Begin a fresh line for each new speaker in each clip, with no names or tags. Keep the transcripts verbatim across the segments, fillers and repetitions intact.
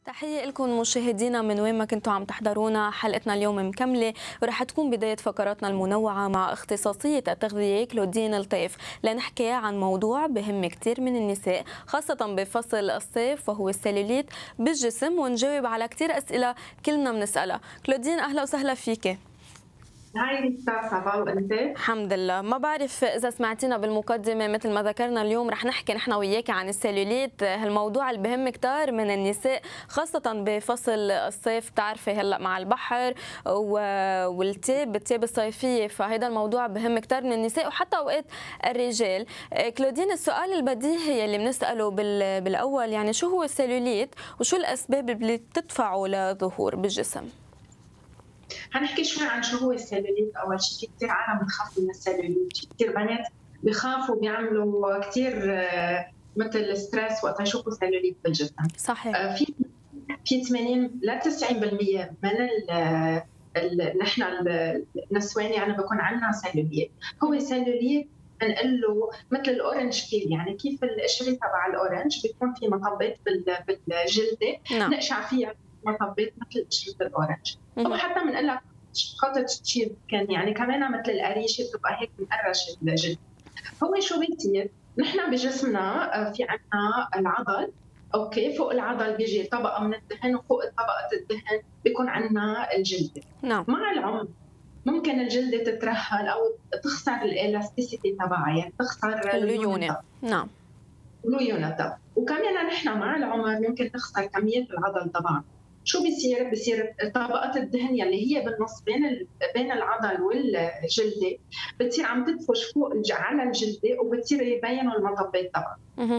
تحية لكم مشاهدينا من وين ما كنتوا عم تحضرونا. حلقتنا اليوم مكملة ورح تكون بداية فقراتنا المنوعة مع اختصاصية التغذية كلودين الطيف لنحكي عن موضوع بهم كثير من النساء خاصة بفصل الصيف وهو السلوليت بالجسم، ونجاوب على كثير أسئلة كلنا بنسألها. كلودين أهلا وسهلا فيك.
هاي ريتا، صباح وانت؟
الحمد لله. ما بعرف اذا سمعتينا بالمقدمه، مثل ما ذكرنا اليوم رح نحكي نحن وياك عن السلوليت، هالموضوع اللي بهم كثير من النساء خاصه بفصل الصيف. بتعرفي هلا مع البحر والتيب التيب الصيفيه، فهذا الموضوع بهم كثير من النساء وحتى اوقات الرجال. كلودين، السؤال البديهي اللي بنساله بالاول يعني شو هو السلوليت وشو الاسباب اللي بتدفعه لظهور بالجسم؟
هنحكي شوي عن شو هو السلوليت. اول شيء في كثير عالم بتخاف من السلوليت، في كثير بنات بخافوا بيعملوا كثير مثل ستريس وقت يشوفوا سلوليت بالجسم.
صحيح.
في في ثمانين ل تسعين بالمئة من ال نحن النسوان يعني بكون عندنا سلوليت. هو سلوليت بنقول له مثل الاورنج بيل، يعني كيف القشره تبع الاورنج بيكون في مطبات بالجلده
نعم.
نقشع فيها مطبات مثل قشره الاورنج، او حتى بنقول لك خطه تشيب كان يعني كمان مثل القريشه بتبقى هيك مقرش الجلد. هو شو بيصير؟ نحن بجسمنا في عندنا العضل، اوكي، فوق العضل بيجي طبقه من الدهن وفوق طبقه الدهن بيكون عندنا الجلد.
نعم.
مع العمر ممكن الجلد تترهل او تخسر الالاستيسيتي تبعها، يعني تخسر
الليونه. نعم،
ليونتها. وكمان نحن مع العمر ممكن نخسر كميه العضل تبعنا. شو بيصير؟ بيصير طبقه الدهن يلي هي بالنص بين بين العضل والجلده بتصير عم تدفش فوق على الجلده وبتصير يبينوا المطبات تبعها.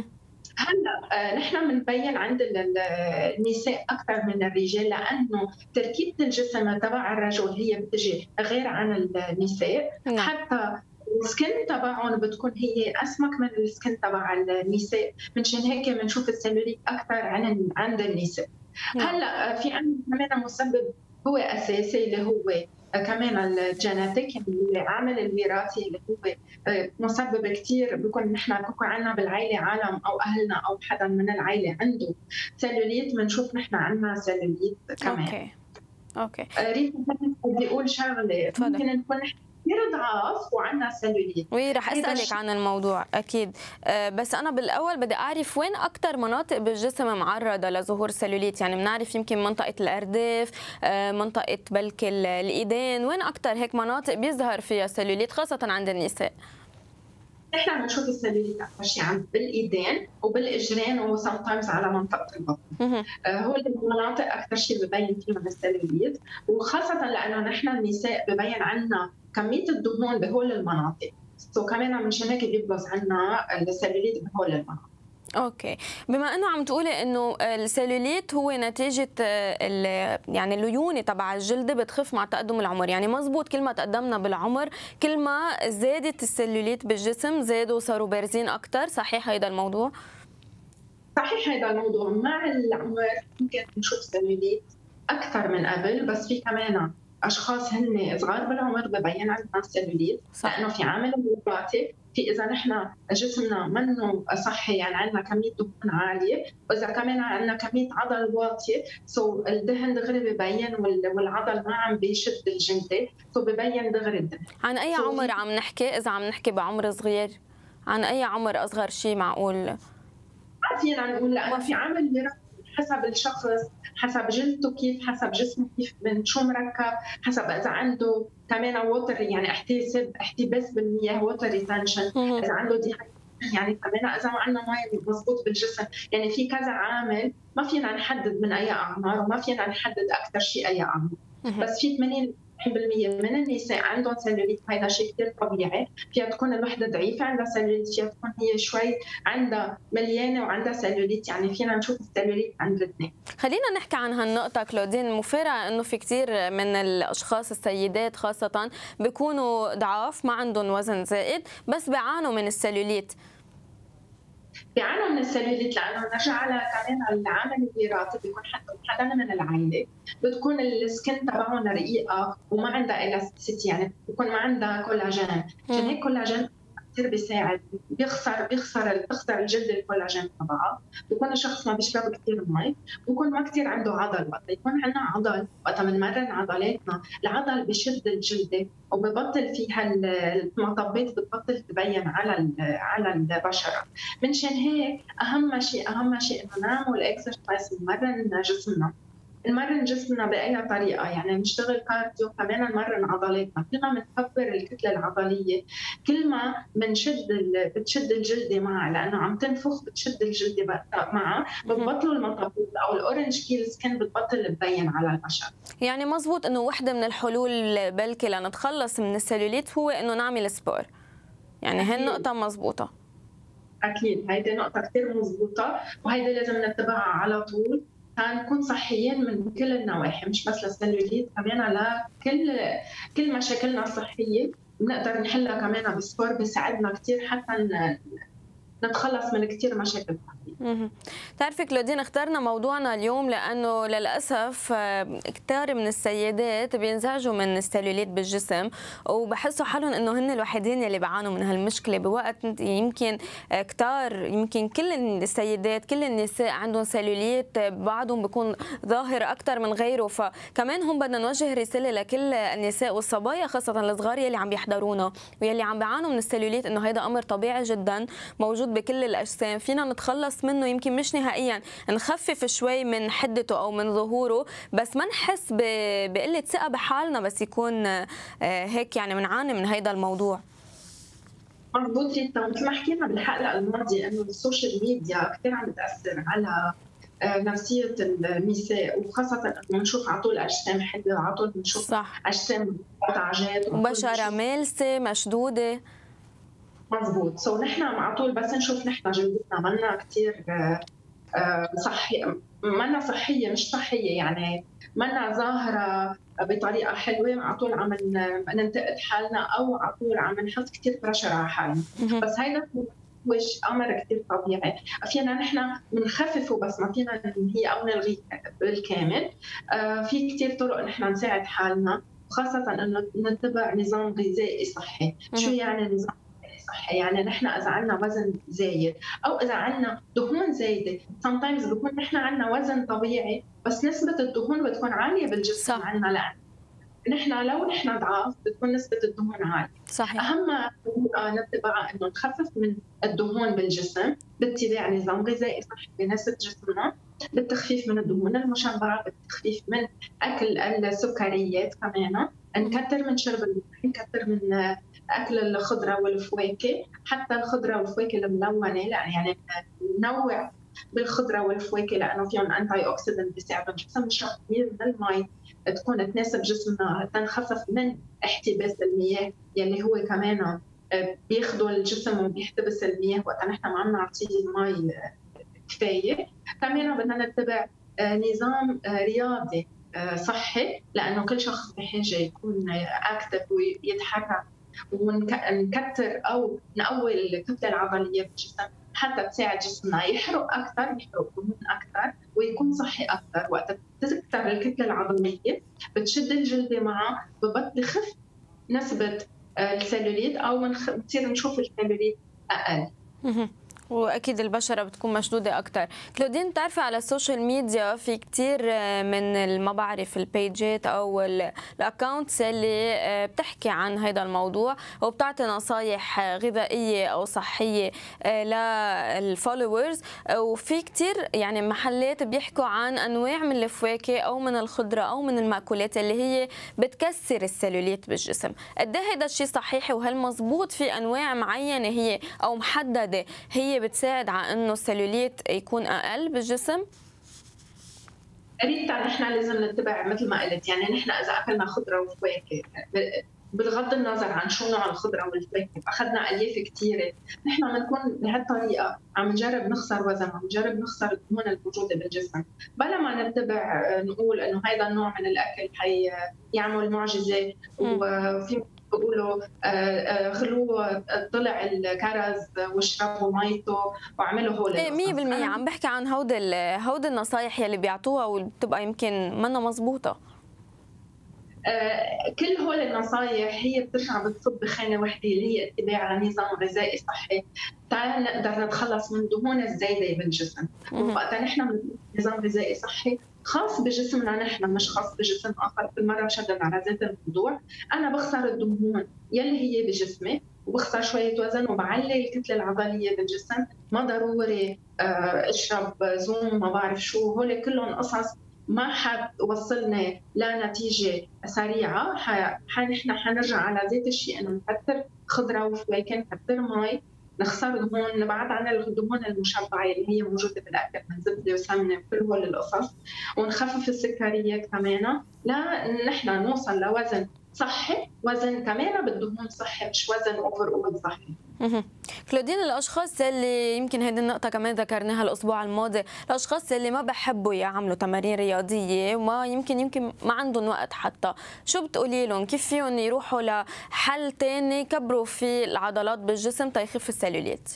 هلا نحن بنبين عند النساء اكثر من الرجال لانه تركيبه الجسم تبع الرجل هي بتجي غير عن النساء. نعم. حتى السكن تبعهم بتكون هي اسمك من السكن تبع النساء، منشان هيك بنشوف السلوليت اكثر عن عند النساء. نعم. هلا في عندنا كمان مسبب هو اساسي اللي هو كمان الجينيتيك، اللي عامل الوراثي اللي هو مسبب كثير. بكون نحن بكون عندنا بالعائله عالم او اهلنا او حدا من العائله عنده سلوليت، بنشوف نحن عندنا سلوليت كمان.
اوكي اوكي.
ريتا بدي اقول شغله، ممكن نكون كثير ضعاف وعندنا سلوليت.
وي رح اسالك عن الموضوع اكيد، أه بس انا بالاول بدي اعرف وين اكثر مناطق بالجسم معرضه لظهور سلوليت. يعني بنعرف يمكن منطقه الارداف، أه منطقه بلك الايدين، وين اكثر هيك مناطق بيظهر فيها سلوليت خاصه عند النساء؟
نحن بنشوف السلوليت اكثر شيء عند بالايدين وبالاجرين وسام تايمز على منطقه البطن. آه هو المناطق اكثر شيء ببين فيهم السلوليت، وخاصه لانه نحن النساء ببين عندنا كميه الدهون بهول المناطق، سو كمان منشان هيك بيبرز عندنا السلوليت بهول المناطق.
اوكي، بما انه عم تقولي انه السلوليت هو نتيجه يعني الليونه تبع الجلد بتخف مع تقدم العمر، يعني مزبوط كل ما تقدمنا بالعمر كل ما زادت السلوليت بالجسم زادوا صاروا بارزين اكثر، صحيح هيدا الموضوع؟
صحيح هيدا الموضوع، مع العمر ممكن نشوف سلوليت اكثر من قبل، بس في كمان اشخاص هن صغار بالعمر ببين عندنا سلوليت لانه في عامل الوراثي. في اذا نحن جسمنا منه صحي يعني عندنا كميه دهون عاليه، واذا كمان عندنا كميه عضل واطيه سو الدهن دغري ببين والعضل ما عم بيشد الجلده سو ببين دغري الدهن.
عن اي عمر عم نحكي؟ اذا عم نحكي بعمر صغير عن اي عمر اصغر شيء معقول؟
ما فينا نقول لانه في عامل وراثي حسب الشخص، حسب جلدته كيف، حسب جسمه كيف، من شو مركب، حسب اذا عنده كمان ووتر يعني احتساب احتباس بالمياه ووتر ريتنشن، اذا عنده دي يعني كمان اذا ما عندنا مي مضبوط بالجسم، يعني في كذا عامل ما فينا نحدد من اي اعمار وما فينا نحدد اكثر شيء اي اعمار. بس في ثمانين بالمئة من النساء عندهم سلوليت، هذا شيء كثير طبيعي. فيها تكون الوحده ضعيفه عندها سلوليت، فيها تكون هي شوي عندها مليانه وعندها سلوليت، يعني فينا نشوف السلوليت عند الاثنين.
خلينا نحكي عن هالنقطه كلودين. مفارقه انه في كثير من الاشخاص السيدات خاصه بيكونوا ضعاف ما عندهم وزن زائد بس بيعانوا من السلوليت.
بيعانوا من السلوليت لانه نرجع على كمان العامل الوراثي، بيكون حدا من العائله بتكون السكن تبعهم رقيقه وما عندها الاستيسيتي، يعني بيكون ما عندها كولاجين، عشان هيك كولاجين كثير بيساعد، بيخسر بيخسر بيخسر الجلد الكولاجين تبعها، بيكون الشخص ما بيشرب كثير مي، بيكون ما كثير عنده عضل. وقت يكون عندنا عضل، وقت بنمرن عضلاتنا العضل بشد الجلده وببطل فيها المطبات، بتبطل تبين على على البشره. منشان هيك اهم شيء اهم شيء انه نعمل اكسرسايز، نمرن جسمنا نمرن جسمنا باي طريقه، يعني نشتغل كارديو، كمان نمرن عضلاتنا. كل ما بنكبر الكتله العضليه كل ما بنشد بتشد الجلده معها، لانه عم تنفخ بتشد الجلده معها، بتبطلوا المطبات او الاورنج بيل سكين بتبطل تبين على البشره.
يعني مزبوط انه وحده من الحلول بلكي لنتخلص من السلوليت هو انه نعمل سبور، يعني هي النقطه مزبوطه.
اكيد هيدي نقطه كثير مزبوطه، وهيدي لازم نتبعها على طول نكون صحيين من كل النواحي، مش بس للسلوليت، كمان لكل كل مشاكلنا الصحيه بنقدر نحلها كمان بالسبور، بيساعدنا كثير حتى نتخلص من كثير مشاكل.
بتعرفي كلودين، اخترنا موضوعنا اليوم لانه للاسف كثير من السيدات بينزعجوا من السلوليت بالجسم، وبحسوا حالهم انه هن الوحيدين اللي بيعانوا من هالمشكله، بوقت يمكن كثار يمكن كل السيدات كل النساء عندهم سلوليت، بعضهم بيكون ظاهر اكثر من غيره. فكمان هم بدنا نوجه رساله لكل النساء والصبايا خاصه الصغار يلي عم يحضرونا ويلي عم بيعانوا من السلوليت، انه هذا امر طبيعي جدا موجود بكل الاجسام، فينا نتخلص منه، يمكن مش نهائيا نخفف شوي من حدته او من ظهوره، بس ما نحس بقله ثقه بحالنا بس يكون هيك يعني بنعاني من هيدا الموضوع.
مضبوط جدا، مثل ما حكينا بالحلقه الماضيه انه السوشيال ميديا كثير عم تاثر على نفسيه النساء، وخاصه انه بنشوف على طول اجسام حلوه، على طول بنشوف اجسام قطعجات
وبشره مالسه مشدوده.
مضبوط، سو نحن على طول بس نشوف نحن جلدتنا منا كثير صحيه، منا صحيه مش صحيه، يعني منا ظاهره بطريقه حلوه، على طول عم ننتقد حالنا او على طول عم نحط كثير بريشر على حالنا. بس هيدا مش امر كثير طبيعي، فينا نحن بنخففه بس ما فينا ننهيه او نلغيه بالكامل. في كثير طرق نحن نساعد حالنا، وخاصه انه نتبع نظام غذائي صحي. شو يعني نظام صحي؟ يعني نحن اذا عندنا وزن زايد او اذا عندنا دهون زايده، سم تايمز بكون نحن عندنا وزن طبيعي بس نسبه الدهون بتكون عاليه بالجسم عندنا، لان نحن لو نحن ضعاف بتكون نسبه الدهون عاليه.
صحيح.
اهم طريقه نتبعها انه نخفف من الدهون بالجسم باتباع نظام غذائي صحي بيناسب جسمنا، بالتخفيف من الدهون المشبعه، بالتخفيف من اكل السكريات، كمان نكثر من شرب الماء، نكثر من اكل الخضره والفواكه، حتى الخضره والفواكه الملونه، يعني ننوع بالخضره والفواكه لانه فيهم انتي اوكسيدنت بيساعدوا الجسم نشرب كثير من المي تكون تناسب جسمنا، تنخفف من احتباس المياه يلي هو كمان بياخذوا الجسم وبيحتبس المياه وقت نحن ما عم نعطيه المي كفايه. كمان بدنا نتبع نظام رياضي صحي، لانه كل شخص بحاجه يكون اكتف ويتحرك، ونكتر او نقوي الكتله العضليه بالجسم حتى تساعد جسمنا يحرق اكثر، يحرق دهون اكثر ويكون صحي اكثر. وقت تكتر الكتله العضليه بتشد الجلده معها، ببطل يخف نسبه السلوليت او بتصير نشوف السلوليت اقل.
واكيد البشره بتكون مشدوده اكثر. كلودين، بتعرفي على السوشيال ميديا في كثير من ما بعرف البيجات او الاكونتس اللي بتحكي عن هذا الموضوع وبتعطي نصائح غذائيه او صحيه للفولورز، وفي كثير يعني محلات بيحكوا عن انواع من الفواكه او من الخضره او من المأكولات اللي هي بتكسر السلوليت بالجسم. قد ايه هذا الشيء صحيح؟ وهل مزبوط في انواع معينه هي او محدده هي بتساعد على انه السلوليت يكون اقل بالجسم؟
ريتا نحن لازم نتبع مثل ما قلت، يعني نحن اذا اكلنا خضره وفواكه بغض النظر عن شو نوع الخضره والفواكه، اخذنا الياف كثيره، نحن بنكون بهالطريقه عم نجرب نخسر وزن، عم نجرب نخسر الدهون الموجوده بالجسم، بلا ما نتبع نقول انه هذا النوع من الاكل حيعمل معجزه. وفي بيقولوا خلوه طلع الكرز واشربوا ميته وعملوا هول
ايه مية بالمية عم بحكي عن هودي هودي النصايح يلي بيعطوها وبتبقى يمكن منا مزبوطه.
آه، كل هول النصايح هي بترجع بتصب بخانه وحده اللي هي اتباع نظام غذائي صحي، تعال نقدر نتخلص من الدهون الزايده بالجسم. وقتها نحن بنقول نظام غذائي صحي خاص بجسمنا نحن مش خاص بجسم اخر، كل مره بشدد على ذات الموضوع. انا بخسر الدهون يلي هي بجسمي وبخسر شويه وزن وبعلي الكتله العضليه بالجسم، ما ضروري آه، اشرب زوم ما بعرف شو، هول كلهم قصص ما حتوصلنا لنتيجه سريعه. نحن حنرجع على ذات الشيء، انه نكثر خضره وفواكه، نكثر مي، نخسر دهون، نبعد عن الدهون المشبعه اللي هي موجوده بالاكل من زبده وسمنه وكل هول القصص، ونخفف السكريات كمان لنحن نوصل لوزن صحي، وزن كمان بالدهون صحي مش وزن اوفر اول صحي.
كلودين، الاشخاص اللي يمكن هذه النقطه كمان ذكرناها الاسبوع الماضي، الاشخاص اللي ما بحبوا يعملوا تمارين رياضيه وما يمكن يمكن ما عندهم وقت حتى، شو بتقولي لهم كيف فيهم يروحوا لحل ثاني يكبروا في العضلات بالجسم تيخف السلوليت؟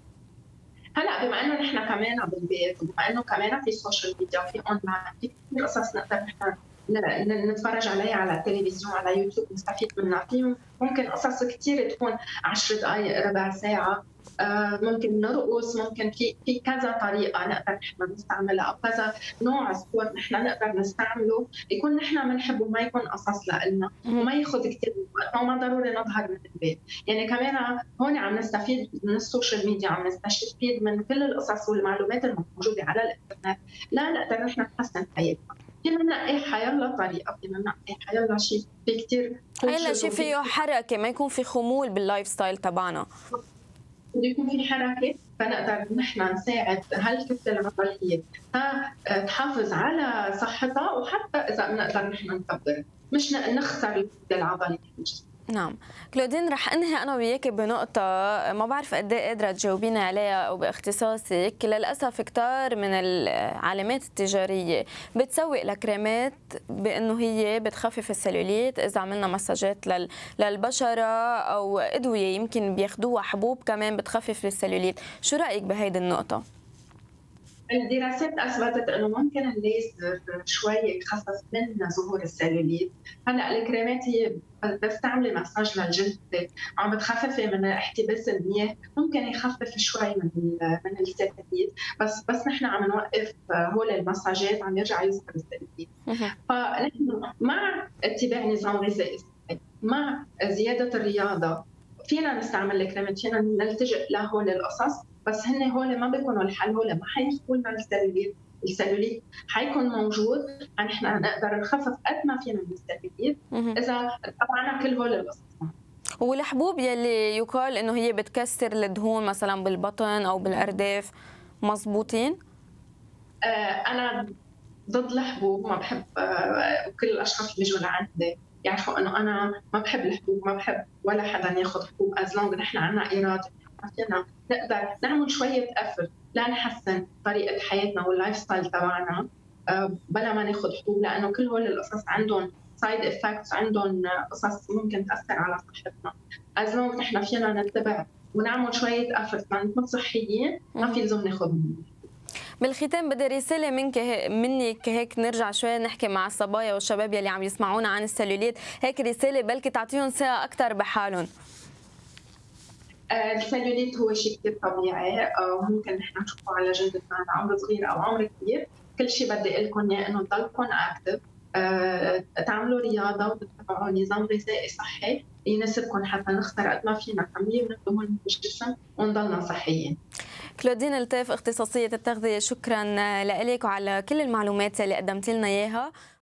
هلا بما انه نحن كمان بالبيت وبما انه كمان في السوشيال ميديا في اونلاين في كثير قصص نقدر نحن نتفرج عليها على التلفزيون على يوتيوب نستفيد منها. في ممكن قصص كثير تكون عشر دقائق ربع ساعه، ممكن نرقص، ممكن في في كذا طريقه نقدر نحن نستعملها او كذا نوع سبورت نحن نقدر نستعمله يكون نحن بنحبه وما يكون قصص لنا وما ياخذ كثير وقت وما ضروري نظهر من البيت. يعني كمان هون عم نستفيد من السوشيال ميديا، عم نستفيد من كل القصص والمعلومات الموجوده على الانترنت، لا نقدر نحن نحسن حياتنا. فينا ننقي حيلا طريقه، فينا ننقي حيلا شيء، في كثير
حيلا شيء فيه حركه، ما يكون في خمول باللايف ستايل تبعنا،
بده يكون في حركه فنقدر نحن نساعد هالكتله العضليه تحافظ على صحتها، وحتى اذا بنقدر نحن نكبر مش نخسر الكتله العضليه بالجسم.
نعم كلودين، رح انهي انا وياك بنقطه ما بعرف قد ايه قادره تجاوبينا عليها او باختصاصك. للاسف كثار من العلامات التجاريه بتسوق لكريمات بانه هي بتخفف السلوليت، اذا عملنا مساجات للبشره او ادويه يمكن بياخذوها حبوب كمان بتخفف السلوليت، شو رايك بهيدي النقطه؟
الدراسات اثبتت انه ممكن الليزر شوي يخفف من ظهور السلوليت. هلا الكريمات هي بس تعملي مساج للجلد عم بتخففي من احتباس المياه، ممكن يخفف شوي من من السلوليت، بس بس نحن عم نوقف هول المساجات عم يرجع يظهر السلوليت. فنحن مع اتباع نظام غذائي مع زياده الرياضه فينا نستعمل الكريمات، فينا نلتجئ لهول القصص، بس هن هول ما بيكونوا الحل، هول ما حيخفوا لنا السلوليت، السلوليت حيكون موجود، نحن نقدر نخفف قد ما فينا من السلوليت اذا طبعا كل هول القصص.
والحبوب يلي يقال انه هي بتكسر الدهون مثلا بالبطن او بالارداف مضبوطين؟
آه انا ضد الحبوب، ما بحب آه وكل الاشخاص اللي بيجوا لعندي يعرفوا انه انا ما بحب الحبوب، ما بحب ولا حدا ياخذ حبوب، از لونج نحن عندنا اراده فينا نقدر نعمل شويه افر لنحسن طريقه حياتنا واللايف ستايل تبعنا بلا ما ناخذ حبوب، لانه كل هول القصص عندهم سايد افكتس، عندهم قصص ممكن تاثر على صحتنا. از لونج نحن فينا نتبع ونعمل شويه افر لنكون صحيين، ما في لزوم ناخذ.
بالختام بدي رساله منك منك هيك نرجع شوي نحكي مع الصبايا والشباب يلي عم يسمعونا عن السلوليت، هيك رساله بلكي تعطيهم ثقه اكثر بحالهم.
السلوليت هو شيء كثير طبيعي، ممكن نحن نشوفه على جلدتنا على عمر صغير او عمر كبير، كل شيء بدي اقول لكم اياه انه تضلكم اكتف، تعملوا رياضه وتتبعوا نظام غذائي صحي يناسبكم حتى نخسر قد ما فينا كميه من الدهون بالجسم ونضلنا صحيين.
كلودين التاف، اختصاصيه التغذيه، شكرا لك وعلى كل المعلومات اللي قدمتي لنا اياها.